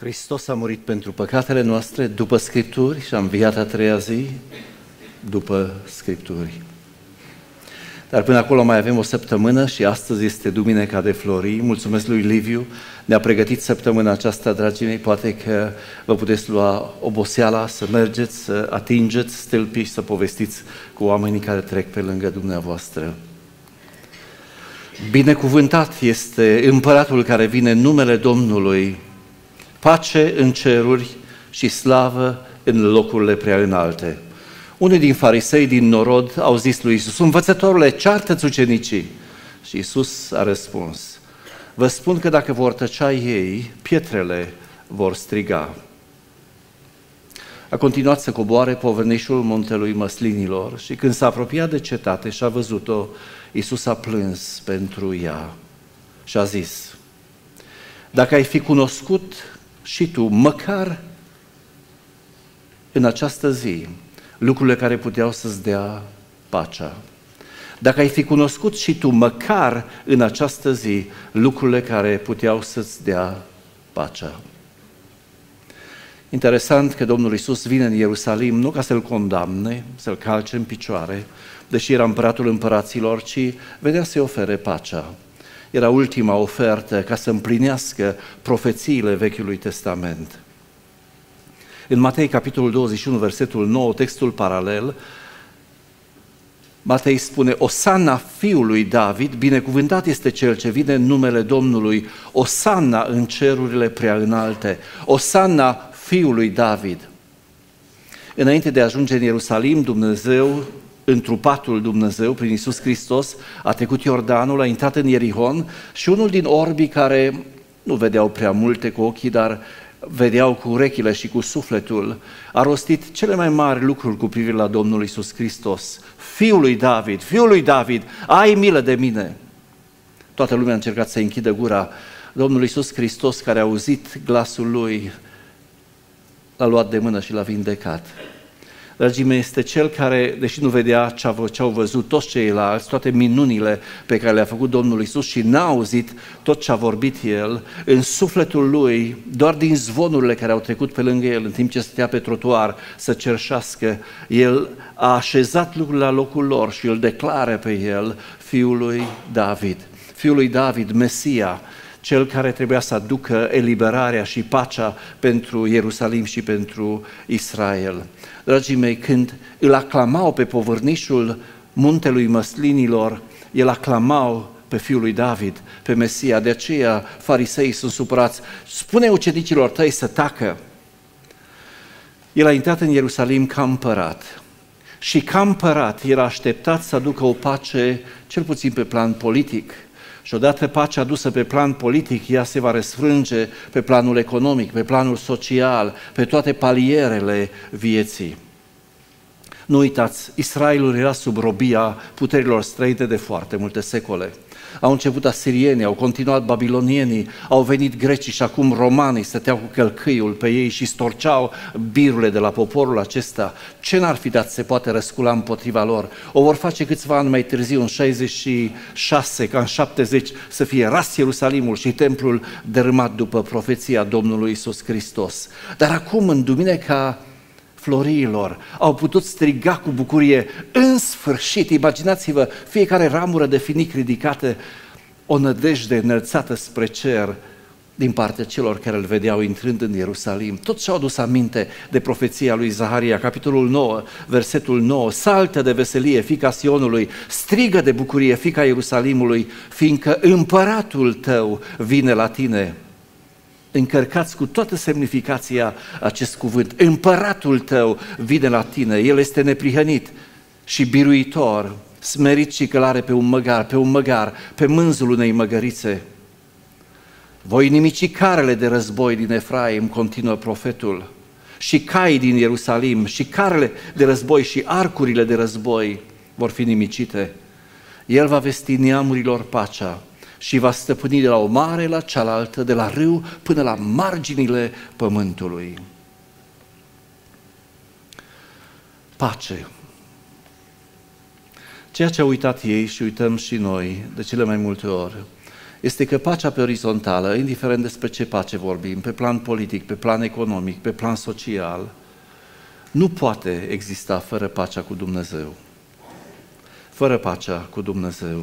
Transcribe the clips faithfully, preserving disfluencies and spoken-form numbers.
Hristos a murit pentru păcatele noastre după Scripturi și a înviat a treia zi după Scripturi. Dar până acolo mai avem o săptămână și astăzi este Duminica de Flori. Mulțumesc lui Liviu, ne-a pregătit săptămâna aceasta, dragii mei, poate că vă puteți lua oboseala, să mergeți, să atingeți stâlpii și să povestiți cu oamenii care trec pe lângă dumneavoastră. Binecuvântat este împăratul care vine în numele Domnului, pace în ceruri și slavă în locurile prea înalte. Unii din farisei din norod au zis lui Iisus: învățătorule, ceartă-ți ucenicii. Și Iisus a răspuns: vă spun că dacă vor tăcea ei, pietrele vor striga. A continuat să coboare povărnișul muntelui Măslinilor și când s-a apropiat de cetate și a văzut-o, Iisus a plâns pentru ea și a zis: dacă ai fi cunoscut și tu, măcar în această zi, lucrurile care puteau să-ți dea pacea. Dacă ai fi cunoscut și tu, măcar în această zi, lucrurile care puteau să-ți dea pacea. Interesant că Domnul Iisus vine în Ierusalim nu ca să-l condamne, să-l calce în picioare, deși era împăratul împăraților, ci venea să-i ofere pacea. Era ultima ofertă ca să împlinească profețiile Vechiului Testament. În Matei, capitolul douăzeci și unu, versetul nouă, textul paralel, Matei spune: Osanna fiului David, binecuvântat este cel ce vine în numele Domnului, Osanna în cerurile prea înalte, Osanna fiului David. Înainte de a ajunge în Ierusalim, Dumnezeu, întrupatul Dumnezeu, prin Iisus Hristos, a trecut Iordanul, a intrat în Ierihon și unul din orbii care nu vedeau prea multe cu ochii, dar vedeau cu urechile și cu sufletul, a rostit cele mai mari lucruri cu privire la Domnul Iisus Hristos. Fiul lui David, fiul lui David, ai milă de mine! Toată lumea a încercat să închidă gura. Domnul Iisus Hristos, care a auzit glasul lui, l-a luat de mână și l-a vindecat. Dragii mei, este cel care, deși nu vedea ce au văzut toți ceilalți, toate minunile pe care le-a făcut Domnul Iisus și n-a auzit tot ce a vorbit El, în sufletul lui, doar din zvonurile care au trecut pe lângă El în timp ce stătea pe trotuar să cerșească, El a așezat lucrurile la locul lor și îl declară pe El Fiul lui David. Fiul lui David, Mesia, cel care trebuia să aducă eliberarea și pacea pentru Ierusalim și pentru Israel. Dragii mei, când îl aclamau pe povărnișul muntelui Măslinilor, el aclamau pe Fiul lui David, pe Mesia. De aceea fariseii sunt supărați: spune ucenicilor tăi să tacă. El a intrat în Ierusalim ca împărat și ca împărat era așteptat să aducă o pace, cel puțin pe plan politic. Și odată pacea adusă pe plan politic, ea se va răsfrânge pe planul economic, pe planul social, pe toate palierele vieții. Nu uitați, Israelul era sub robia puterilor străine de foarte multe secole. Au început asirienii, au continuat babilonienii, au venit grecii și acum romanii stăteau cu călcâiul pe ei și storceau birurile de la poporul acesta. Ce n-ar fi dat se poate răscula împotriva lor? O vor face câțiva ani mai târziu, în șaizeci și șase, ca în șaptezeci, să fie ras Ierusalimul și templul dărâmat după profeția Domnului Iisus Hristos. Dar acum, în Duminica Florilor, au putut striga cu bucurie: în sfârșit, imaginați-vă, fiecare ramură de finic ridicată, o nădejde înălțată spre cer din partea celor care îl vedeau intrând în Ierusalim. Toți și-au adus aminte de profeția lui Zaharia, capitolul nouă, versetul nouă: saltă de veselie, fiica Sionului, strigă de bucurie, fiica Ierusalimului, fiindcă împăratul tău vine la tine. Încărcați cu toată semnificația acest cuvânt. Împăratul tău vine la tine, el este neprihănit și biruitor, smerit și călare pe un măgar, pe un măgar, pe mânzul unei măgărițe. Voi nimici carele de război din Efraim, continuă profetul, și cai din Ierusalim, și carele de război și arcurile de război vor fi nimicite. El va vesti neamurilor pacea și va stăpâni de la o mare la cealaltă, de la râu până la marginile pământului. Pace. Ceea ce au uitat ei și uităm și noi de cele mai multe ori este că pacea pe orizontală, indiferent despre ce pace vorbim, pe plan politic, pe plan economic, pe plan social, nu poate exista fără pacea cu Dumnezeu. Fără pacea cu Dumnezeu.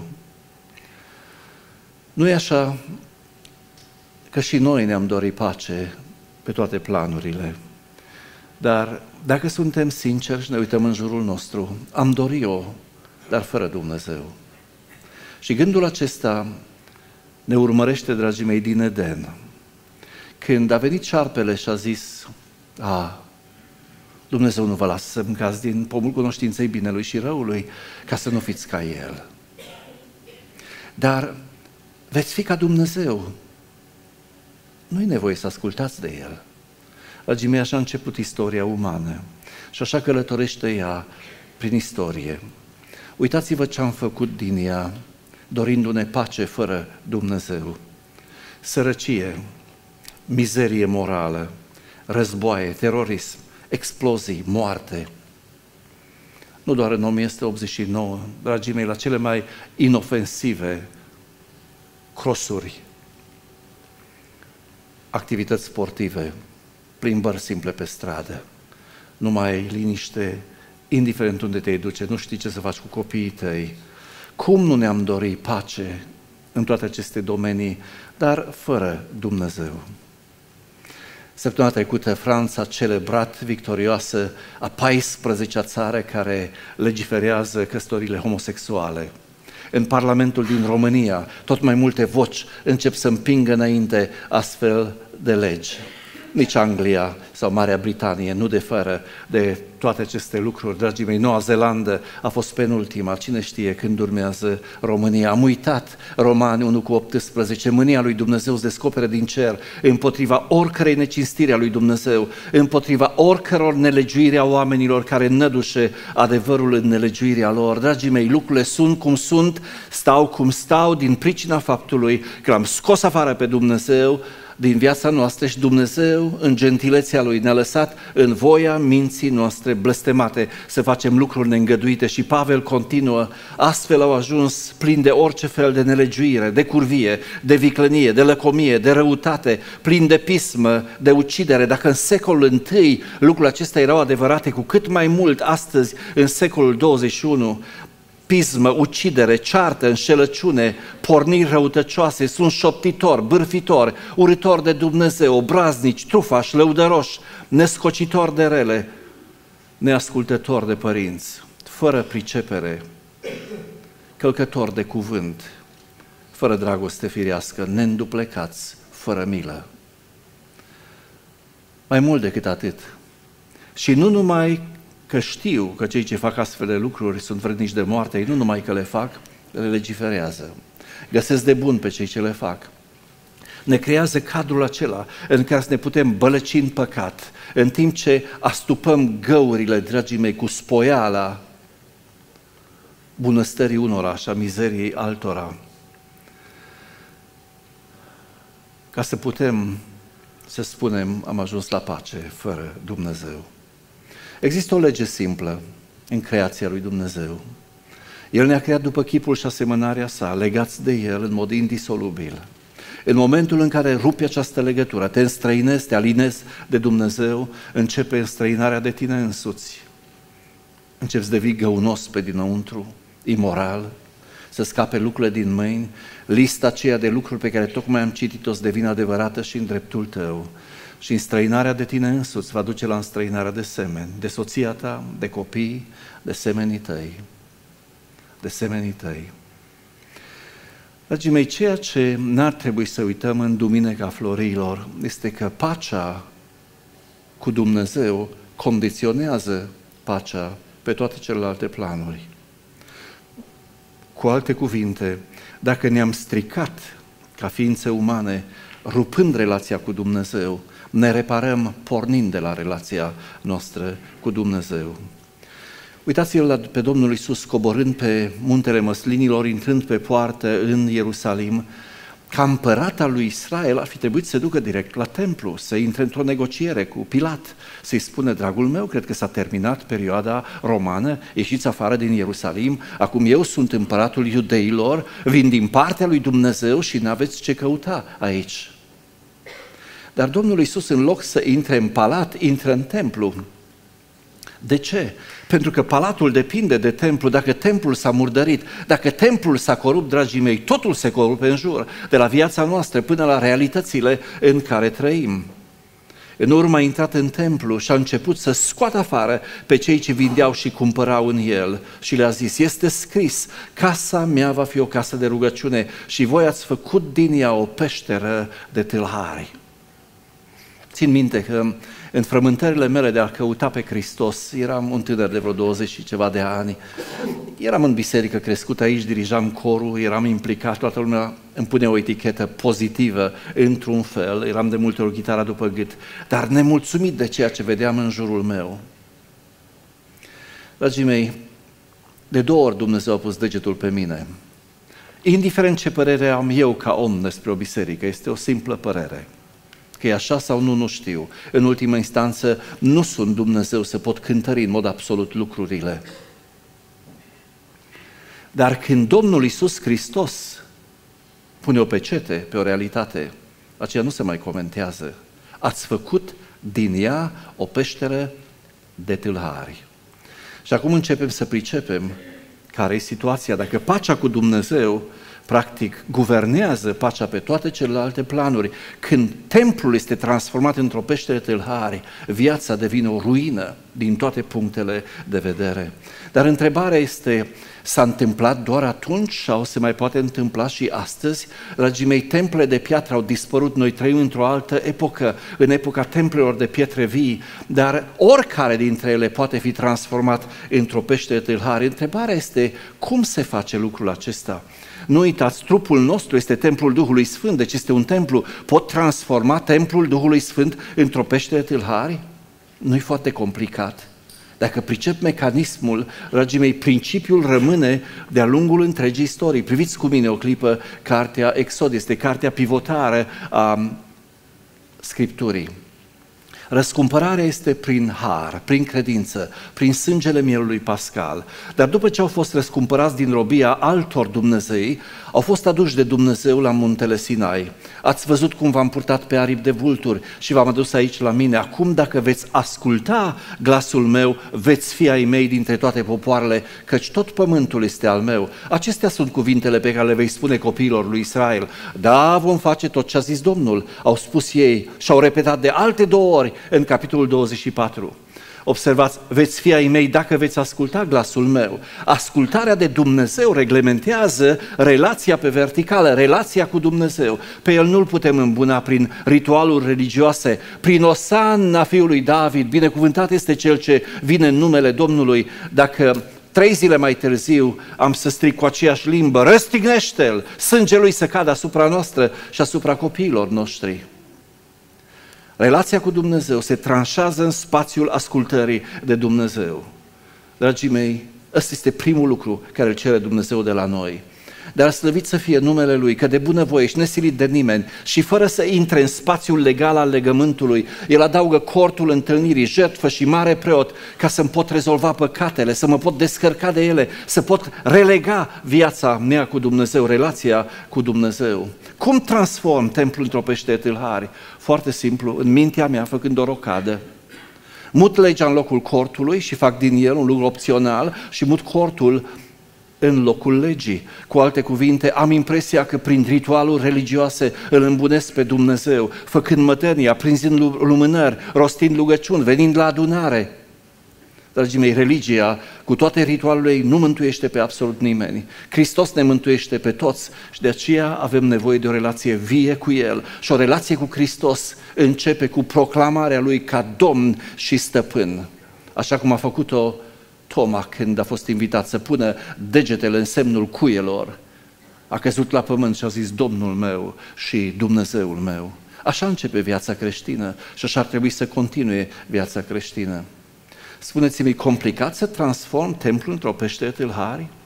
Nu e așa că și noi ne-am dorit pace pe toate planurile, dar dacă suntem sinceri și ne uităm în jurul nostru, am dorit-o, dar fără Dumnezeu. Și gândul acesta ne urmărește, dragii mei, din Eden. Când a venit șarpele și a zis, a, Dumnezeu nu vă lasă să mâncați din pomul cunoștinței binelui și răului, ca să nu fiți ca El. Dar veți fi ca Dumnezeu. Nu-i nevoie să ascultați de El. Dragii mei, așa a început istoria umană și așa călătorește ea prin istorie. Uitați-vă ce am făcut din ea, dorindu-ne pace fără Dumnezeu. Sărăcie, mizerie morală, războaie, terorism, explozii, moarte. Nu doar în o mie nouă sute optzeci și nouă, dragii mei, la cele mai inofensive crosuri, activități sportive, plimbări simple pe stradă, numai liniște, indiferent unde te duce, nu știi ce să faci cu copiii tăi. Cum nu ne-am dorit pace în toate aceste domenii, dar fără Dumnezeu? Săptămâna trecută, Franța a celebrat victorioasă a paisprezecea țară care legiferează căsătoriile homosexuale. În Parlamentul din România, tot mai multe voci încep să împingă înainte astfel de legi. Nici Anglia sau Marea Britanie nu diferă de toate aceste lucruri. Dragii mei, Noua Zeelandă a fost penultima. Cine știe când urmează România? Am uitat Romani unu cu optsprezece. Mânia lui Dumnezeu se descoperă din cer împotriva oricărei necinstiri a lui Dumnezeu, împotriva oricăror nelegiuiri a oamenilor care nădușe adevărul în nelegiuirea lor. Dragii mei, lucrurile sunt cum sunt, stau cum stau din pricina faptului că l-am scos afară pe Dumnezeu din viața noastră și Dumnezeu, în gentilețea Lui, ne-a lăsat în voia minții noastre blestemate să facem lucruri neîngăduite și Pavel continuă, astfel au ajuns plini de orice fel de nelegiuire, de curvie, de viclănie, de lăcomie, de răutate, plini de pismă, de ucidere. Dacă în secolul întâi lucrurile acestea erau adevărate, cu cât mai mult astăzi, în secolul douăzeci și unu, pismă, ucidere, ceartă, înșelăciune, porniri răutăcioase, sunt șoptitori, bârfitori, urâtori de Dumnezeu, obraznici, trufași, lăudăroși, nescocitori de rele, neascultători de părinți, fără pricepere, călcători de cuvânt, fără dragoste firească, neînduplecați, fără milă. Mai mult decât atât, și nu numai că știu că cei ce fac astfel de lucruri sunt vrednici de moarte, ei nu numai că le fac, le legiferează. Găsesc de bun pe cei ce le fac. Ne creează cadrul acela în care să ne putem bălăci în păcat, în timp ce astupăm găurile, dragii mei, cu spoiala bunăstării unora și a mizeriei altora. Ca să putem să spunem, am ajuns la pace fără Dumnezeu. Există o lege simplă în creația lui Dumnezeu. El ne-a creat după chipul și asemănarea sa, legați de El în mod indisolubil. În momentul în care rupi această legătură, te înstrăinezi, te alinezi de Dumnezeu, începe înstrăinarea de tine însuți. Începi să devii găunos pe dinăuntru, imoral, să scape lucrurile din mâini, lista aceea de lucruri pe care tocmai am citit-o să devină adevărată și în dreptul tău. Și înstrăinarea de tine însuți va duce la înstrăinarea de semeni, de soția ta, de copii, de semenii tăi, de semenii tăi. Dragii mei, ceea ce n-ar trebui să uităm în Duminica Florilor este că pacea cu Dumnezeu condiționează pacea pe toate celelalte planuri. Cu alte cuvinte, dacă ne-am stricat ca ființe umane, rupând relația cu Dumnezeu, ne reparăm pornind de la relația noastră cu Dumnezeu. Uitați-vă pe Domnul Iisus coborând pe muntele Măslinilor, intrând pe poartă în Ierusalim, ca împărat al lui Israel, ar fi trebuit să se ducă direct la templu, să intre într-o negociere cu Pilat, să-i spună: dragul meu, cred că s-a terminat perioada romană, ieșiți afară din Ierusalim, acum eu sunt împăratul iudeilor, vin din partea lui Dumnezeu și n-aveți ce căuta aici. Dar Domnul Iisus, în loc să intre în palat, intră în templu. De ce? Pentru că palatul depinde de templu. Dacă templul s-a murdărit, dacă templul s-a corupt, dragii mei, totul se corupe în jur, de la viața noastră până la realitățile în care trăim. În urmă a intrat în templu și a început să scoată afară pe cei ce vindeau și cumpărau în el și le-a zis: este scris, casa mea va fi o casă de rugăciune și voi ați făcut din ea o peșteră de tâlhari. Țin minte că în frământările mele de a căuta pe Hristos, eram un tânăr de vreo douăzeci și ceva de ani, eram în biserică crescut aici, dirijam corul, eram implicat, toată lumea îmi pune o etichetă pozitivă într-un fel, eram de multe ori chitara după gât, dar nemulțumit de ceea ce vedeam în jurul meu. Dragii mei, de două ori Dumnezeu a pus degetul pe mine. Indiferent ce părere am eu ca om despre o biserică, este o simplă părere. Că e așa sau nu, nu știu. În ultimă instanță, nu sunt Dumnezeu să pot cântări în mod absolut lucrurile. Dar când Domnul Iisus Hristos pune o pecete pe o realitate, aceea nu se mai comentează. Ați făcut din ea o peșteră de tâlhari. Și acum începem să pricepem care e situația. Dacă pacea cu Dumnezeu practic guvernează pacea pe toate celelalte planuri, când templul este transformat într-o peșteră de tâlhari, viața devine o ruină din toate punctele de vedere. Dar întrebarea este: s-a întâmplat doar atunci sau se mai poate întâmpla și astăzi? Dragii mei, templele de piatră au dispărut, noi trăim într-o altă epocă, în epoca templelor de pietre vii, dar oricare dintre ele poate fi transformat într-o peșteră de tâlhari. Întrebarea este: cum se face lucrul acesta? Nu uitați, trupul nostru este templul Duhului Sfânt, deci este un templu. Pot transforma templul Duhului Sfânt într-o peșteră de tâlhari? Nu-i foarte complicat. Dacă pricep mecanismul, dragii mei, principiul rămâne de-a lungul întregii istorii. Priviți cu mine o clipă cartea Exod, este cartea pivotară a Scripturii. Răscumpărarea este prin har, prin credință, prin sângele mielului pascal. Dar după ce au fost răscumpărați din robia altor dumnezei, au fost aduși de Dumnezeu la muntele Sinai. Ați văzut cum v-am purtat pe aripi de vulturi și v-am adus aici la mine. Acum, dacă veți asculta glasul meu, veți fi ai mei dintre toate popoarele, căci tot pământul este al meu. Acestea sunt cuvintele pe care le vei spune copiilor lui Israel. Da, vom face tot ce a zis Domnul, au spus ei și au repetat de alte două ori în capitolul douăzeci și patru. Observați, veți fi ai mei dacă veți asculta glasul meu. Ascultarea de Dumnezeu reglementează relația pe verticală, relația cu Dumnezeu. Pe el nu-l putem îmbuna prin ritualuri religioase, prin osanna fiului David, binecuvântat este cel ce vine în numele Domnului. Dacă trei zile mai târziu am să strig cu aceeași limbă: răstignește-l, sângele lui să cadă asupra noastră și asupra copiilor noștri. Relația cu Dumnezeu se tranșează în spațiul ascultării de Dumnezeu. Dragii mei, ăsta este primul lucru care îl cere Dumnezeu de la noi. Dar slăvit să fie numele Lui, că de bunăvoie și nesilit de nimeni și fără să intre în spațiul legal al legământului, El adaugă cortul întâlnirii, jertfă și mare preot, ca să-mi pot rezolva păcatele, să mă pot descărca de ele, să pot relega viața mea cu Dumnezeu, relația cu Dumnezeu. Cum transform templul într-o peșteră de tâlhari? Foarte simplu, în mintea mea, făcând o rocadă. Mut legea în locul cortului și fac din el un lucru opțional și mut cortul în locul legii. Cu alte cuvinte, am impresia că prin ritualuri religioase îl îmbunesc pe Dumnezeu, făcând mătănii, aprinzând lumânări, rostind rugăciuni, venind la adunare. Dragii mei, religia, cu toate ritualurile ei, nu mântuiește pe absolut nimeni. Hristos ne mântuiește pe toți și de aceea avem nevoie de o relație vie cu El. Și o relație cu Hristos începe cu proclamarea Lui ca Domn și Stăpân. Așa cum a făcut-o Toma când a fost invitat să pună degetele în semnul cuielor. A căzut la pământ și a zis: Domnul meu și Dumnezeul meu. Așa începe viața creștină și așa ar trebui să continue viața creștină. Spuneți-mi, complicat să transform templul într-o peșteră de tâlhari?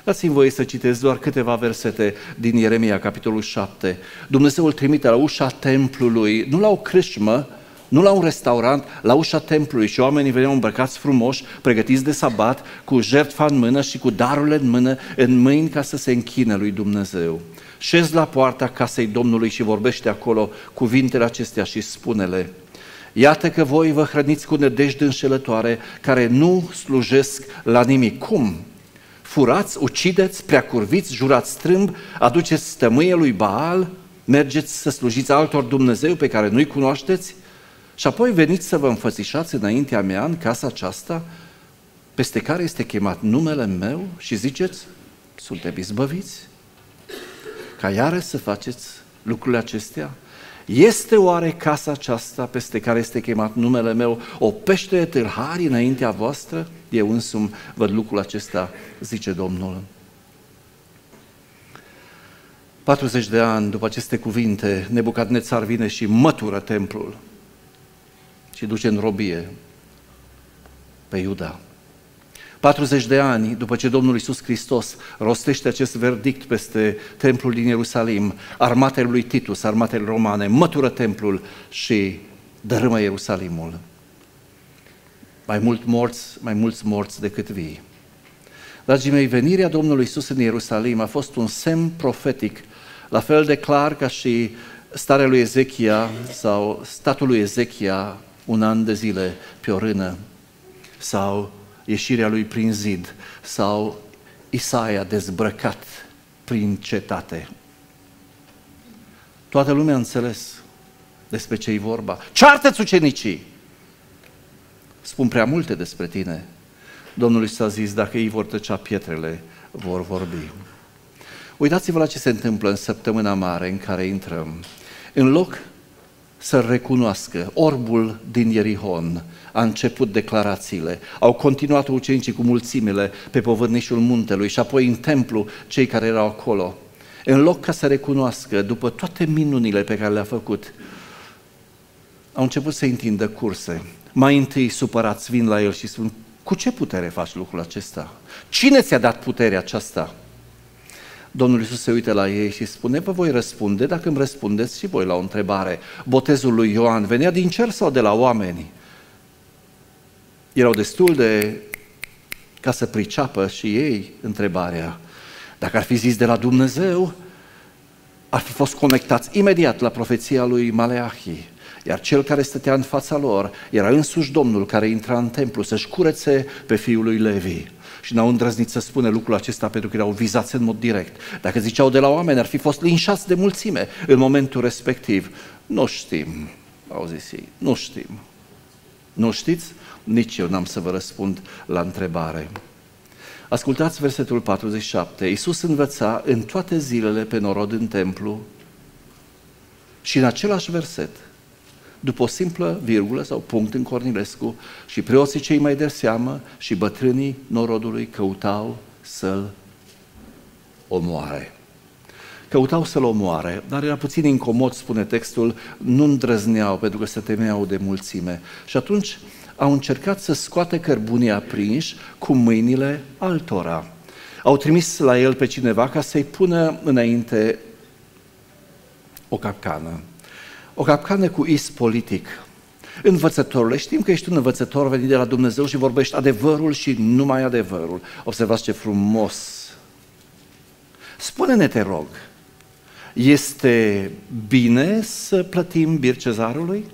Dați-mi voie să citesc doar câteva versete din Ieremia, capitolul șapte. Dumnezeu îl trimite la ușa templului, nu la o crâșmă, nu la un restaurant, la ușa templului și oamenii veneau îmbrăcați frumoși, pregătiți de sabat, cu jertfa în mână și cu darurile în mână, în mâini ca să se închine lui Dumnezeu. Șez la poarta casei Domnului și vorbește acolo cuvintele acestea și spune-le: iată că voi vă hrăniți cu nădejde înșelătoare care nu slujesc la nimic. Cum? Furați, ucideți, preacurviți, jurați strâmb, aduceți stămâie lui Baal, mergeți să slujiți altor Dumnezeu pe care nu-i cunoașteți și apoi veniți să vă înfățișați înaintea mea în casa aceasta peste care este chemat numele meu și ziceți: suntem izbăviți? Ca iarăși să faceți lucrurile acestea? Este oare casa aceasta peste care este chemat numele meu o peștere de tâlhari înaintea voastră? Eu însumi văd lucrul acesta, zice Domnul. patruzeci de ani după aceste cuvinte, Nebucadnețar vine și mătură templul și duce în robie pe Iuda. patruzeci de ani după ce Domnul Iisus Hristos rostește acest verdict peste templul din Ierusalim, armatele lui Titus, armatele romane, mătură templul și dărâmă Ierusalimul. Mai mult morți, mai mulți morți decât vii. Dragii mei, venirea Domnului Iisus în Ierusalim a fost un semn profetic, la fel de clar ca și starea lui Ezechia sau statul lui Ezechia un an de zile pe o rână, sau ieșirea lui prin zid, sau Isaia dezbrăcat prin cetate. Toată lumea a înțeles despre ce-i vorba. Ceartă-ți ucenicii! Spun prea multe despre tine. Domnul Iisus a zis: dacă ei vor tăcea, pietrele vor vorbi. Uitați-vă la ce se întâmplă în săptămâna mare în care intrăm. În loc să recunoască, orbul din Ierihon a început declarațiile, au continuat ucenicii cu mulțimile pe povârnișul muntelui și apoi în templu cei care erau acolo. În loc ca să recunoască, după toate minunile pe care le-a făcut, au început să întindă curse. Mai întâi supărați vin la el și spun: cu ce putere faci lucrul acesta? Cine ți-a dat puterea aceasta? Domnul Iisus se uită la ei și spune: vă voi răspunde dacă îmi răspundeți și voi la o întrebare. Botezul lui Ioan venea din cer sau de la oameni? Erau destul de ca să priceapă și ei întrebarea. Dacă ar fi zis de la Dumnezeu, ar fi fost conectați imediat la profeția lui Maleahi. Iar cel care stătea în fața lor era însuși Domnul care intra în templu să-și curețe pe fiul lui Levi. Și n-au îndrăznit să spună lucrul acesta pentru că erau vizați în mod direct. Dacă ziceau de la oameni, ar fi fost linșați de mulțime în momentul respectiv. Nu știm, au zis ei, nu știm. Nu știți? Nici eu n-am să vă răspund la întrebare. Ascultați versetul patruzeci și șapte. Iisus învăța în toate zilele pe norod în templu și în același verset, după o simplă virgulă sau punct în Cornilescu, și preoții cei mai de seamă și bătrânii norodului căutau să-l omoare. Căutau să-l omoare, dar era puțin incomod, spune textul, nu îndrăzneau pentru că se temeau de mulțime. Și atunci au încercat să scoate cărbunii aprinși cu mâinile altora. Au trimis la el pe cineva ca să-i pună înainte o capcană. O capcană cu is politic. Învățătorule, știm că ești un învățător venit de la Dumnezeu și vorbești adevărul și numai adevărul. Observați ce frumos. Spune-ne, te rog, este bine să plătim bir cezarului?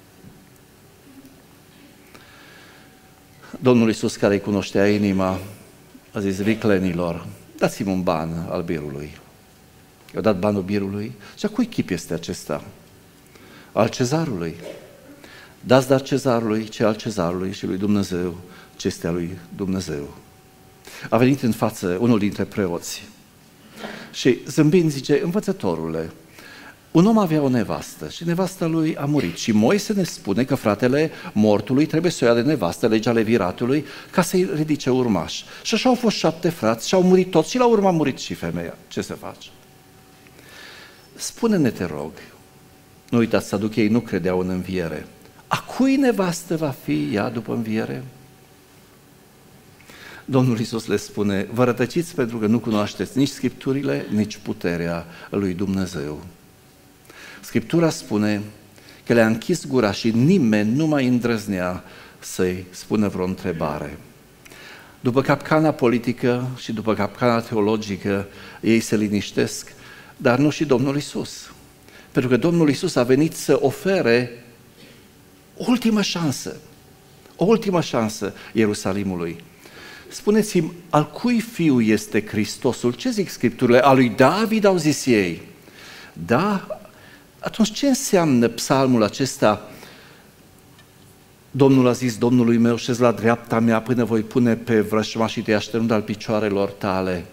Domnul Iisus, care îi cunoștea inima, a zis viclenilor: dați-mi un ban al birului. I-au dat banul birului. Și a cui chip este acesta? Al cezarului. Dați dar cezarului ce al cezarului și lui Dumnezeu ce este al lui Dumnezeu. A venit în față unul dintre preoți și zâmbind zice: învățătorule, un om avea o nevastă și nevasta lui a murit și Moise ne spune că fratele mortului trebuie să o ia de nevastă, legea leviratului, ca să-i ridice urmași. Și așa au fost șapte frați și au murit toți și la urmă a murit și femeia. Ce să faci? Spune-ne, te rog. Nu uitați, saducheii nu credeau în înviere. A cui nevastă va fi ea după înviere? Domnul Iisus le spune, vă rătăciți pentru că nu cunoașteți nici Scripturile, nici puterea lui Dumnezeu. Scriptura spune că le-a închis gura și nimeni nu mai îndrăznea să-i spună vreo întrebare. După capcana politică și după capcana teologică, ei se liniștesc, dar nu și Domnul Iisus. Pentru că Domnul Iisus a venit să ofere o ultimă șansă, o ultimă șansă Ierusalimului. Spuneți-mi, al cui fiu este Hristosul? Ce zic Scripturile? Al lui David, au zis ei. Da? Atunci ce înseamnă psalmul acesta? Domnul a zis Domnului meu, șezi la dreapta mea până voi pune pe vrăjmașii tăi așternut al picioarelor tale.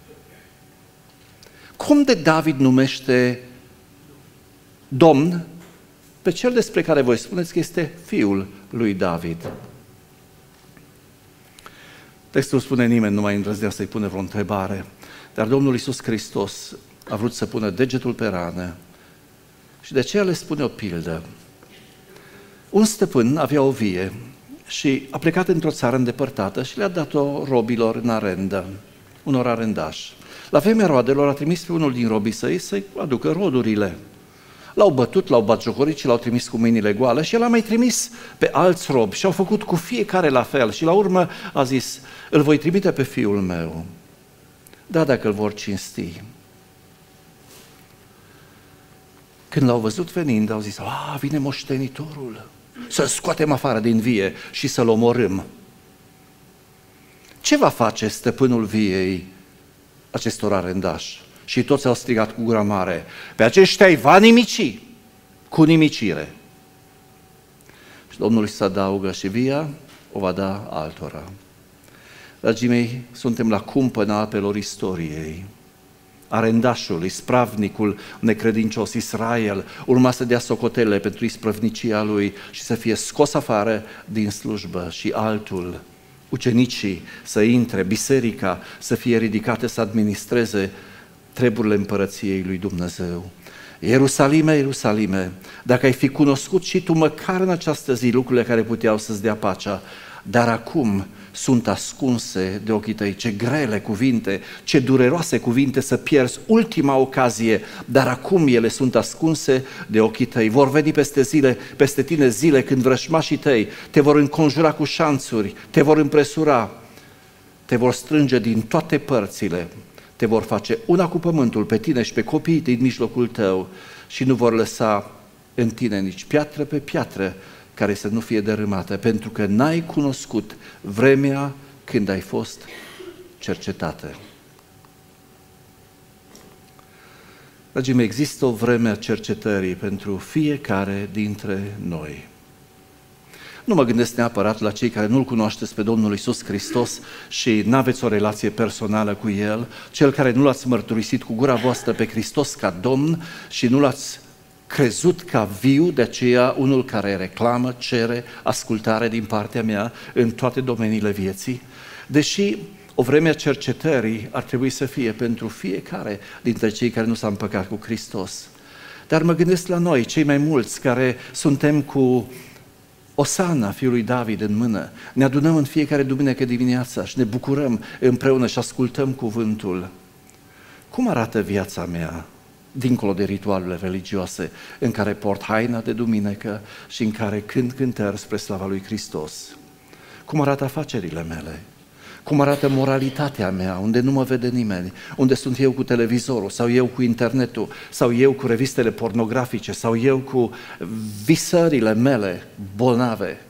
Cum de David numește Domn pe cel despre care voi spuneți că este fiul lui David? Textul spune, nimeni nu mai îndrăznea să-i pune vreo întrebare, dar Domnul Iisus Hristos a vrut să pună degetul pe rană și de aceea le spune o pildă. Un stăpân avea o vie și a plecat într-o țară îndepărtată și le-a dat-o robilor în arendă, unor arendași. La vremea roadelor a trimis pe unul din robii săi să-i aducă rodurile. L-au bătut, l-au batjocorit și l-au trimis cu mâinile goale și el a mai trimis pe alți robi și au făcut cu fiecare la fel și la urmă a zis, îl voi trimite pe fiul meu, da, dacă îl vor cinsti. Când l-au văzut venind, au zis, a, vine moștenitorul, să-l scoatem afară din vie și să-l omorâm. Ce va face stăpânul viei acestor arendași? Și toți au strigat cu gura mare, pe aceștia îi va nimici cu nimicire. Și Domnul îi se adaugă și via o va da altora. Dragii mei, suntem la cumpăna apelor istoriei. Arendașul, ispravnicul necredincios Israel urma să dea socotele pentru isprăvnicia lui și să fie scos afară din slujbă și altul, ucenicii, să intre, biserica să fie ridicată să administreze treburile împărăției lui Dumnezeu. Ierusalime, Ierusalime, dacă ai fi cunoscut și tu măcar în această zi lucrurile care puteau să-ți dea pacea, dar acum sunt ascunse de ochii tăi. Ce grele cuvinte, ce dureroase cuvinte să pierzi ultima ocazie, dar acum ele sunt ascunse de ochii tăi. Vor veni peste zile, peste tine zile când vrășmașii tăi te vor înconjura cu șanțuri, te vor împresura, te vor strânge din toate părțile, te vor face una cu pământul pe tine și pe copiii din mijlocul tău și nu vor lăsa în tine nici piatră pe piatră care să nu fie dărâmată, pentru că n-ai cunoscut vremea când ai fost cercetată. Dragii mei, există o vreme a cercetării pentru fiecare dintre noi. Nu mă gândesc neapărat la cei care nu-L cunoașteți pe Domnul Iisus Hristos și n-aveți o relație personală cu El, cel care nu L-ați mărturisit cu gura voastră pe Hristos ca Domn și nu L-ați crezut ca viu, de aceea unul care reclamă, cere ascultare din partea mea în toate domeniile vieții, deși o vreme a cercetării ar trebui să fie pentru fiecare dintre cei care nu s-au împăcat cu Hristos. Dar mă gândesc la noi, cei mai mulți care suntem cu Osana, fiul lui David, în mână, ne adunăm în fiecare duminică dimineața și ne bucurăm împreună și ascultăm cuvântul. Cum arată viața mea, dincolo de ritualurile religioase, în care port haina de duminică și în care cânt cântări spre slava lui Hristos? Cum arată afacerile mele? Cum arată moralitatea mea, unde nu mă vede nimeni, unde sunt eu cu televizorul, sau eu cu internetul, sau eu cu revistele pornografice, sau eu cu visările mele bolnave?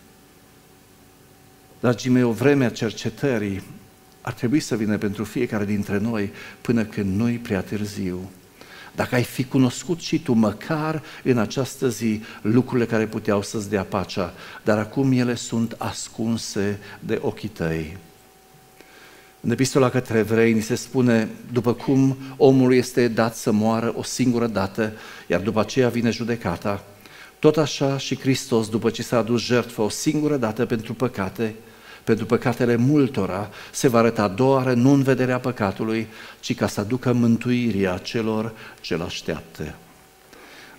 Dragii mei, o vreme a cercetării ar trebui să vină pentru fiecare dintre noi până când nu-i prea târziu. Dacă ai fi cunoscut și tu măcar în această zi lucrurile care puteau să-ți dea pacea, dar acum ele sunt ascunse de ochii tăi. În epistola către Evrei ni se spune, după cum omul este dat să moară o singură dată, iar după aceea vine judecata, tot așa și Hristos, după ce s-a adus jertfă o singură dată pentru păcate, pentru păcatele multora, se va arăta a doua oară, nu în vederea păcatului, ci ca să aducă mântuirea celor ce-L așteaptă.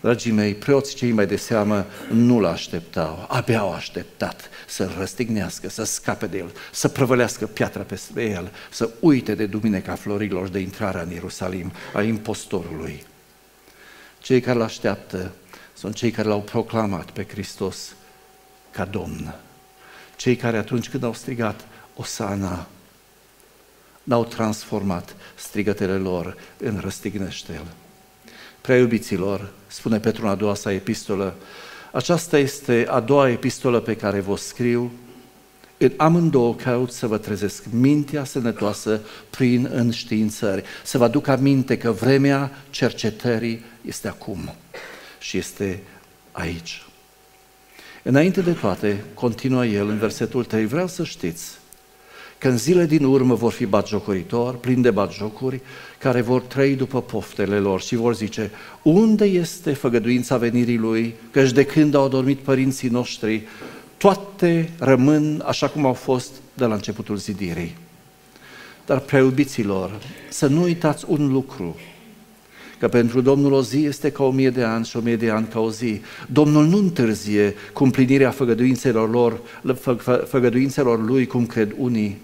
Dragii mei, preoții cei mai de seamă nu l-așteptau, abia au așteptat să răstignească, să scape de el, să prăvălească piatra peste el, să uite de Duminica Florilor, de intrarea în Ierusalim a impostorului. Cei care l-așteaptă sunt cei care l-au proclamat pe Hristos ca Domn. Cei care atunci când au strigat Osana, n-au transformat strigătele lor în răstignește-l. Prea iubiților, spune Petru în a doua sa epistolă, aceasta este a doua epistolă pe care vă scriu. În amândouă caut să vă trezesc mintea sănătoasă prin înștiințări, să vă aduc aminte că vremea cercetării este acum și este aici. Înainte de toate, continuă el în versetul trei, vreau să știți că în zile din urmă vor fi batjocoritori, plini de batjocuri, care vor trăi după poftele lor și vor zice, unde este făgăduința venirii lui, căci de când au adormit părinții noștri, toate rămân așa cum au fost de la începutul zidirii. Dar, prea iubiților, să nu uitați un lucru, că pentru Domnul o zi este ca o mie de ani și o mie de ani ca o zi. Domnul nu întârzie cu împlinirea făgăduințelor lor, făgăduințelor lui, cum cred unii,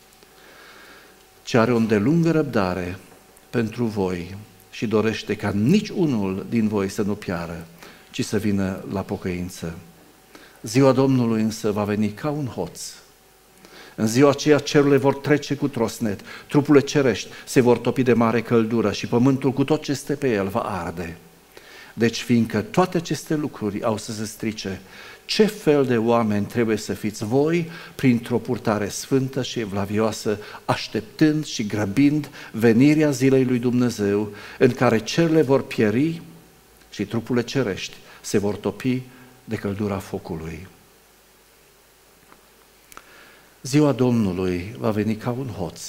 ci are o îndelungă răbdare pentru voi și dorește ca nici unul din voi să nu piară, ci să vină la pocăință. Ziua Domnului însă va veni ca un hoț. În ziua aceea cerurile vor trece cu trosnet, trupurile cerești se vor topi de mare căldură și pământul cu tot ce este pe el va arde. Deci, fiindcă toate aceste lucruri au să se strice, ce fel de oameni trebuie să fiți voi printr-o purtare sfântă și evlavioasă, așteptând și grăbind venirea zilei lui Dumnezeu, în care cerurile vor pieri și trupurile cerești se vor topi de căldura focului. Ziua Domnului va veni ca un hoț.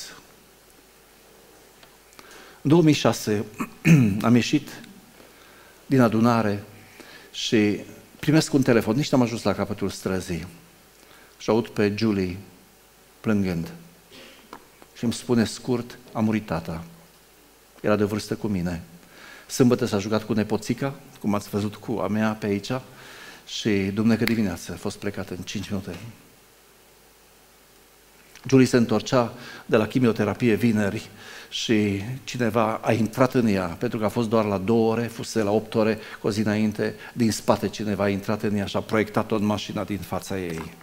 În două mii șase am ieșit din adunare și primesc un telefon, nici n-am ajuns la capătul străzii și aud pe Julie plângând și îmi spune scurt, a murit tata. Era de vârstă cu mine. Sâmbătă s-a jucat cu nepoțica, cum ați văzut cu a mea pe aici, și duminică dimineață a fost plecat în cinci minute. Julie se întorcea de la chimioterapie vineri și cineva a intrat în ea, pentru că a fost doar la două ore, fusese la opt ore cu o zi înainte, din spate cineva a intrat în ea și a proiectat-o în mașina din fața ei.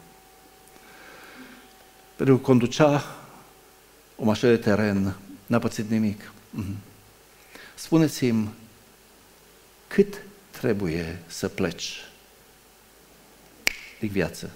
Pentru că conducea o mașină de teren, n-a pățit nimic. Spuneți-mi, cât trebuie să pleci din viață?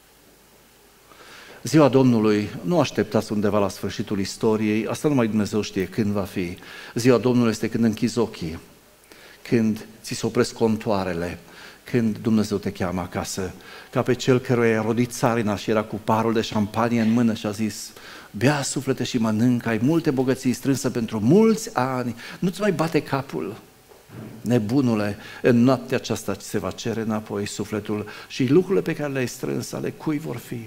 Ziua Domnului, nu așteptați undeva la sfârșitul istoriei, asta numai Dumnezeu știe când va fi. Ziua Domnului este când închizi ochii, când ți se opresc contoarele, când Dumnezeu te cheamă acasă, ca pe cel căruia i-a rodit țarina și era cu parul de șampanie în mână și a zis, bea suflete și mănâncă, ai multe bogății strânse pentru mulți ani, nu-ți mai bate capul. Nebunule, în noaptea aceasta ți se va cere înapoi sufletul și lucrurile pe care le-ai strâns, ale cui vor fi?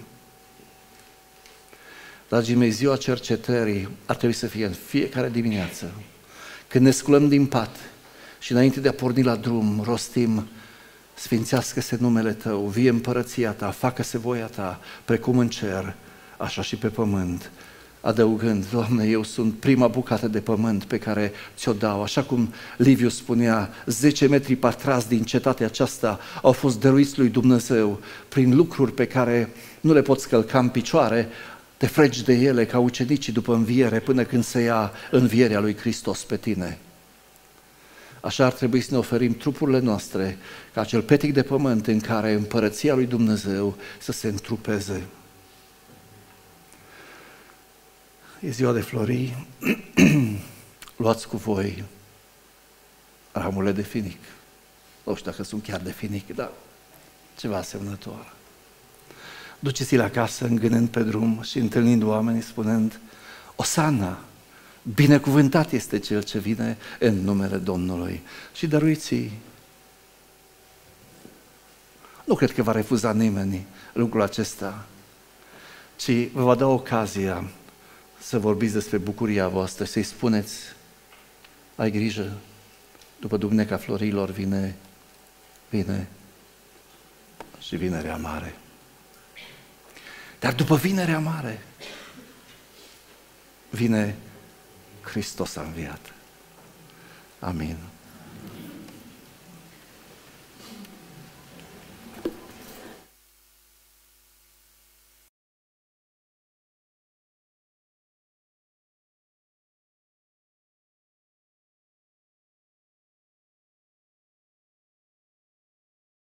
Dragii mei, ziua cercetării ar trebui să fie în fiecare dimineață. Când ne sculăm din pat și înainte de a porni la drum, rostim, sfințească-se numele Tău, vie împărăția Ta, facă-se voia Ta, precum în cer, așa și pe pământ. Adăugând, Doamne, eu sunt prima bucată de pământ pe care ți-o dau, așa cum Liviu spunea, zece metri pătrați din cetatea aceasta au fost dăruiți lui Dumnezeu prin lucruri pe care nu le poți călca în picioare, te fregi de ele ca ucenicii după înviere până când se ia învierea lui Hristos pe tine. Așa ar trebui să ne oferim trupurile noastre ca acel petic de pământ în care împărăția lui Dumnezeu să se întrupeze. E ziua de flori, luați cu voi ramurile de finic. Nu știu dacă sunt chiar de finic, dar ceva asemănător. Duceți-l acasă îngânând pe drum și întâlnind oamenii spunând, Osana, binecuvântat este cel ce vine în numele Domnului și dăruiți-i. Nu cred că va refuza nimeni lucrul acesta, ci vă va da ocazia să vorbiți despre bucuria voastră, să-i spuneți, ai grijă, după Duminica Florilor vine vine și vinerea mare. Dar după vinerea mare vine Hristos a înviat. Amin.